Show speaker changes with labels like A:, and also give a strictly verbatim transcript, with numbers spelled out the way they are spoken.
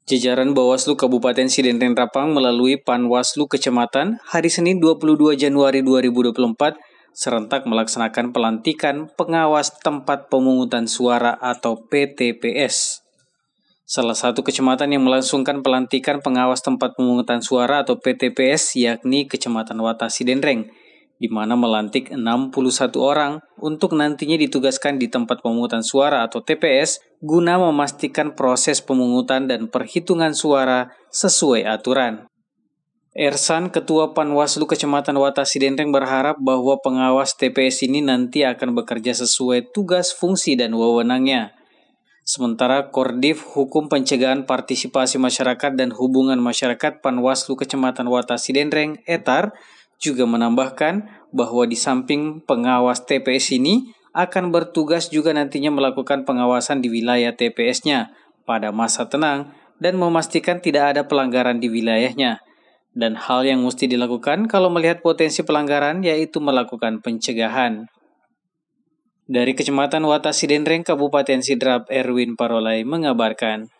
A: Jajaran Bawaslu Kabupaten Sidenreng Rapang melalui Panwaslu Kecamatan hari Senin dua puluh dua Januari dua ribu dua puluh empat serentak melaksanakan pelantikan pengawas tempat pemungutan suara atau P T P S. Salah satu kecamatan yang melangsungkan pelantikan pengawas tempat pemungutan suara atau P T P S yakni Kecamatan Wata Sidenreng, di mana melantik enam puluh satu orang untuk nantinya ditugaskan di tempat pemungutan suara atau T P S guna memastikan proses pemungutan dan perhitungan suara sesuai aturan. Ersan, Ketua Panwaslu Kecamatan Wata Sidenreng berharap bahwa pengawas T P S ini nanti akan bekerja sesuai tugas, fungsi, dan wewenangnya. Sementara Kordif Hukum Pencegahan Partisipasi Masyarakat dan Hubungan Masyarakat Panwaslu Kecamatan Wata Sidenreng, Etar, juga menambahkan bahwa di samping pengawas T P S ini akan bertugas juga nantinya melakukan pengawasan di wilayah T P S-nya pada masa tenang dan memastikan tidak ada pelanggaran di wilayahnya. Dan hal yang mesti dilakukan kalau melihat potensi pelanggaran yaitu melakukan pencegahan. Dari Kecamatan Wata Sidenreng, Kabupaten Sidrap, Erwin Parolai mengabarkan.